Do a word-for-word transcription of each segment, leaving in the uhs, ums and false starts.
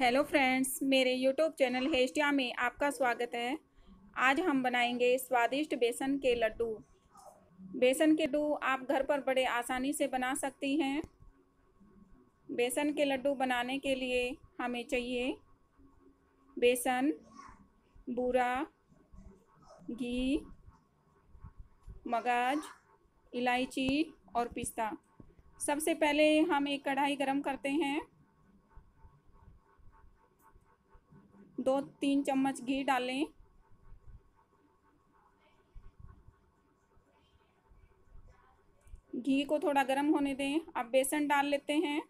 Hello friends, मेरे YouTube channel Hestia में आपका स्वागत है। आज हम बनाएंगे स्वादिष्ट बेसन के लड्डू। बेसन के लड्डू आप घर पर बड़े आसानी से बना सकती हैं। बेसन के लड्डू बनाने के लिए हमें चाहिए बेसन, बूरा, घी, मगज, इलायची और पिस्ता। सबसे पहले हम एक कढ़ाई गरम करते हैं। दो तीन चम्मच घी डालें। घी को थोड़ा गर्म होने दें। अब बेसन डाल लेते हैं।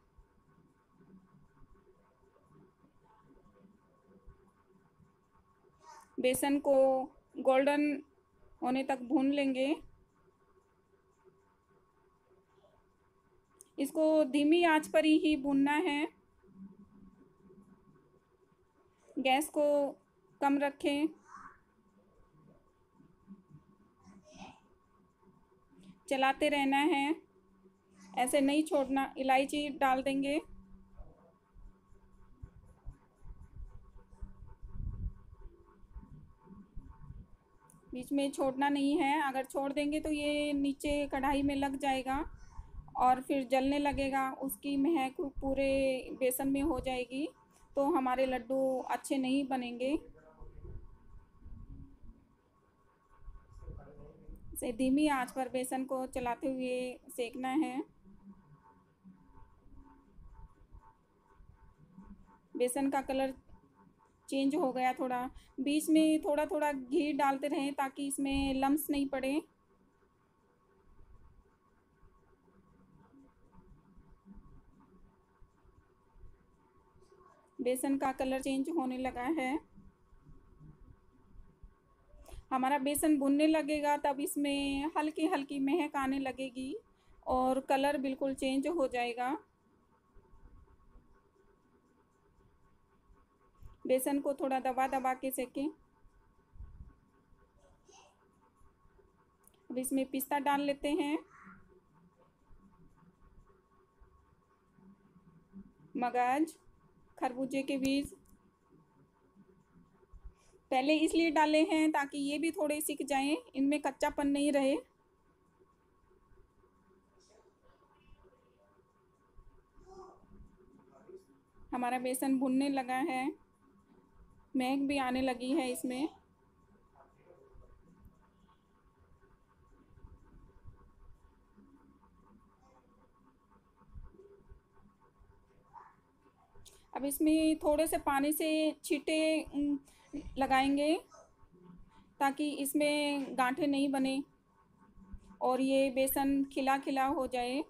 बेसन को गोल्डन होने तक भून लेंगे। इसको धीमी आंच पर ही भूनना है। गैस को कम रखें। चलाते रहना है, ऐसे नहीं छोड़ना। इलायची डाल देंगे। बीच में छोड़ना नहीं है, अगर छोड़ देंगे तो ये नीचे कढ़ाई में लग जाएगा और फिर जलने लगेगा। उसकी महक पूरे बेसन में हो जाएगी तो हमारे लड्डू अच्छे नहीं बनेंगे। से धीमी आंच पर बेसन को चलाते हुए सेकना है। बेसन का कलर चेंज हो गया थोड़ा। बीच में थोड़ा थोड़ा घी डालते रहें ताकि इसमें लम्स नहीं पड़े। बेसन का कलर चेंज होने लगा है। हमारा बेसन भुनने लगेगा तब इसमें हल्की हल्की महक आने लगेगी और कलर बिल्कुल चेंज हो जाएगा। बेसन को थोड़ा दबा दबा के सेकें। अब इसमें पिस्ता डाल लेते हैं, मगज, खरबूजे के बीज। पहले इसलिए डाले हैं ताकि ये भी थोड़े सिक जाएं, इनमें कच्चापन नहीं रहे। हमारा बेसन भुनने लगा है, महक भी आने लगी है इसमें। अब इसमें थोड़े से पानी से छींटे लगाएंगे ताकि इसमें गांठें नहीं बने और ये बेसन खिला खिला हो जाए।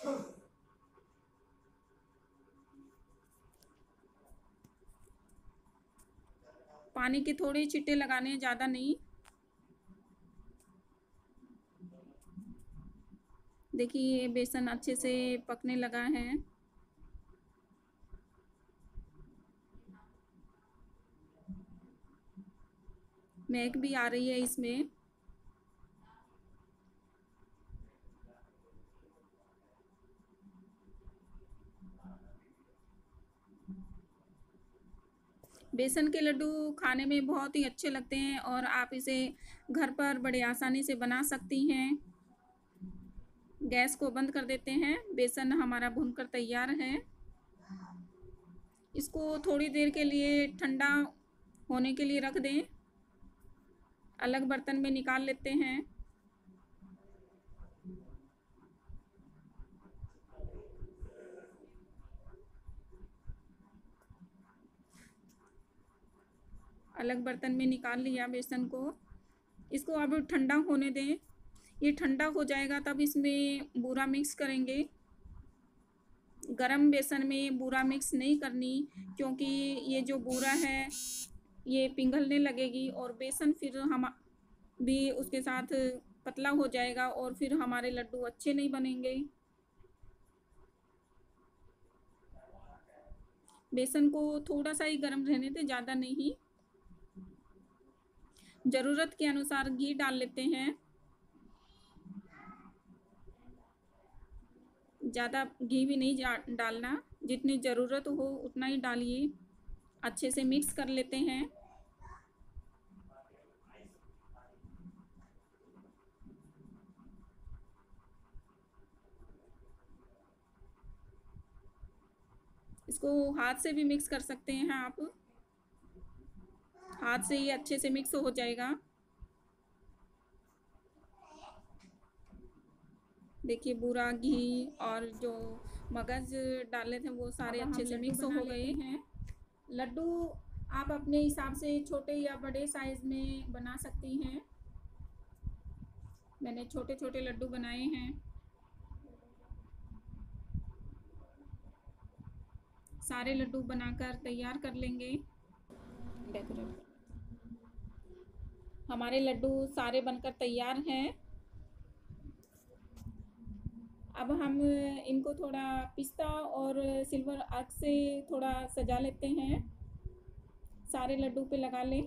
पानी की थोड़ी छींटे लगाने, ज़्यादा नहीं। देखिए ये बेसन अच्छे से पकने लगा है। महक भी आ रही है इसमें। बेसन के लड्डू खाने में बहुत ही अच्छे लगते हैं और आप इसे घर पर बड़े आसानी से बना सकती हैं। गैस को बंद कर देते हैं। बेसन हमारा भूनकर तैयार है। इसको थोड़ी देर के लिए ठंडा होने के लिए रख दें। अलग बर्तन में निकाल लेते हैं। अलग बर्तन में निकाल लिया बेसन को। इसको अब ठंडा होने दें। ये ठंडा हो जाएगा तब इसमें बूरा मिक्स करेंगे। गरम बेसन में बूरा मिक्स नहीं करनी, क्योंकि ये जो बूरा है ये पिघलने लगेगी और बेसन फिर हम भी उसके साथ पतला हो जाएगा और फिर हमारे लड्डू अच्छे नहीं बनेंगे। बेसन को थोड़ा सा ही गर्म रहने दें, ज़्यादा नहीं। ज़रूरत के अनुसार घी डाल लेते हैं। ज़्यादा घी भी नहीं डालना, जितनी ज़रूरत हो उतना ही डालिए। अच्छे से मिक्स कर लेते हैं। इसको हाथ से भी मिक्स कर सकते हैं आप, हाथ से ही अच्छे से मिक्स हो जाएगा। देखिए बूरा, घी और जो मगज डाले थे वो सारे अच्छे से मिक्स हो गए हैं। लड्डू आप अपने हिसाब से छोटे या बड़े साइज में बना सकती हैं। मैंने छोटे छोटे लड्डू बनाए हैं। सारे लड्डू बनाकर तैयार कर लेंगे। डेकोरेट, हमारे लड्डू सारे बनकर तैयार हैं। अब हम इनको थोड़ा पिस्ता और सिल्वर आर्क से थोड़ा सजा लेते हैं। सारे लड्डू पे लगा लें।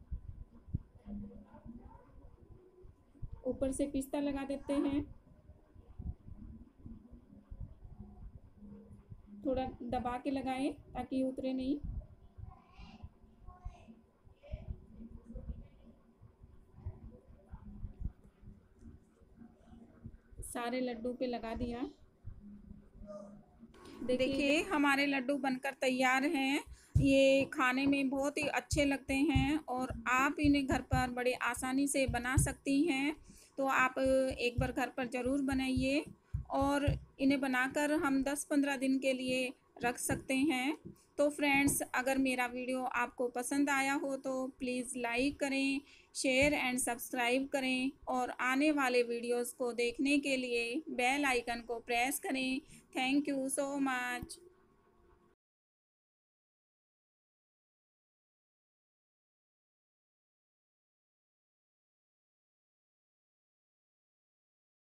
ऊपर से पिस्ता लगा देते हैं। थोड़ा दबा के लगाएं ताकि उतरे नहीं। सारे लड्डू पे लगा दिया। देखिए हमारे लड्डू बनकर तैयार हैं। ये खाने में बहुत ही अच्छे लगते हैं और आप इन्हें घर पर बड़े आसानी से बना सकती हैं। तो आप एक बार घर पर ज़रूर बनाइए और इन्हें बनाकर हम दस पंद्रह दिन के लिए रख सकते हैं। तो फ्रेंड्स, अगर मेरा वीडियो आपको पसंद आया हो तो प्लीज़ लाइक करें, शेयर एंड सब्सक्राइब करें और आने वाले वीडियोस को देखने के लिए बेल आइकन को प्रेस करें। Thank you so much.